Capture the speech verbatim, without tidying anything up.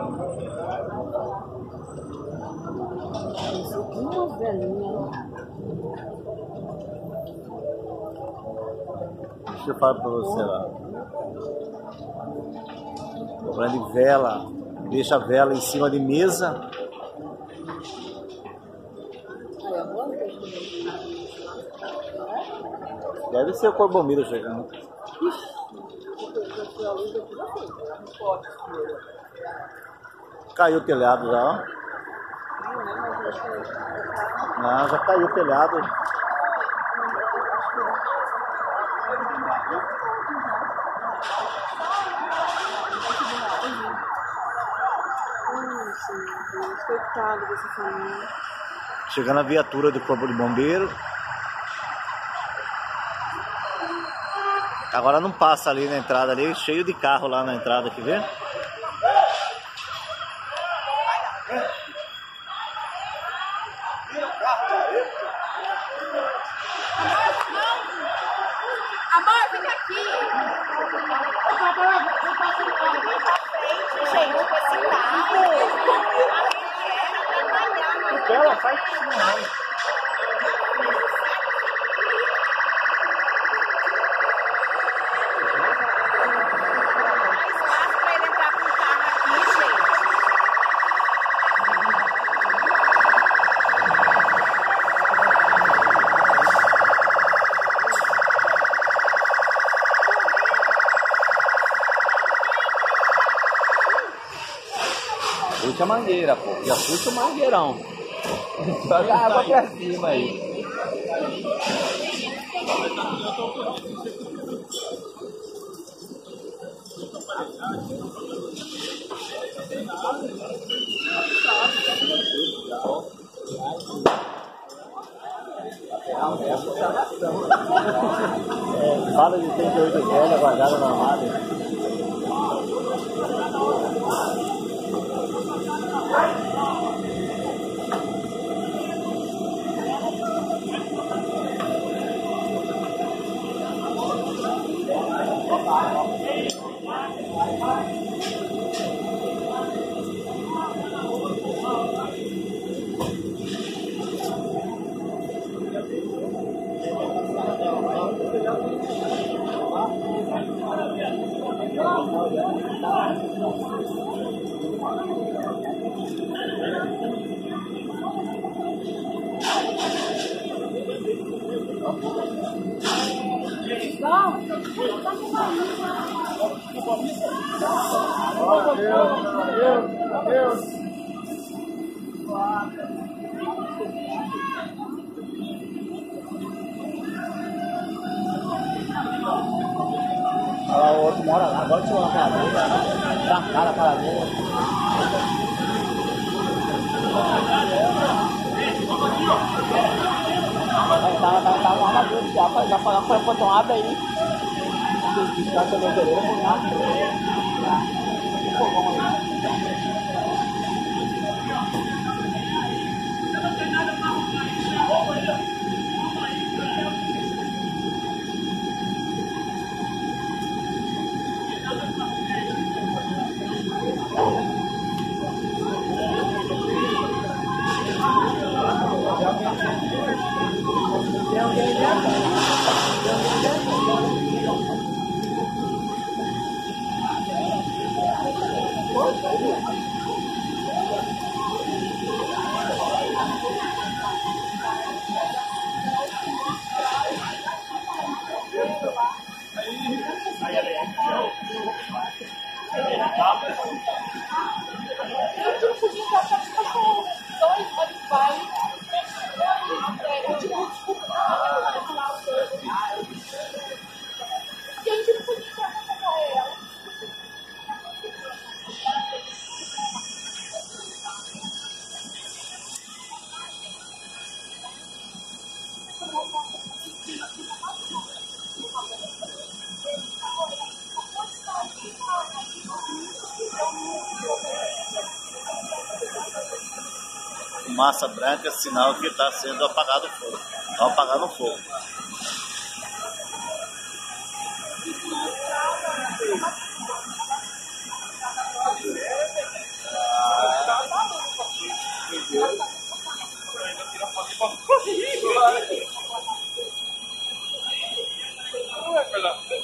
Uma velhinha. Deixa eu falar pra você lá. Comprando vela, deixa a vela em cima de mesa. Deve ser o Corbomiro chegando. Caiu o telhado já, ó. Não, já caiu o telhado. Coitado dessa família. Chegando a viatura do Corpo de Bombeiro. Agora não passa ali na entrada ali, cheio de carro lá na entrada, quer ver? Amor, fica aqui. Gente, com esse carro. Ela faz isso. Puxa a mangueira, pô. Já puxa o mangueirão. Joga a água pra cima aí. É, fala de trinta e oito velha guardada na armário. Oh, Deus, Deus, Deus. Olha lá, o outro mora lá, agora tirou uma caladeira, trancaram a caladeira. Tá, tá, tá uma armadura de diabo, vai falar com o portão, abre aí. Os caras também quereram mudar. Fumaça branca, sinal que está sendo apagado o fogo. Está apagando o fogo. Ué, melhor.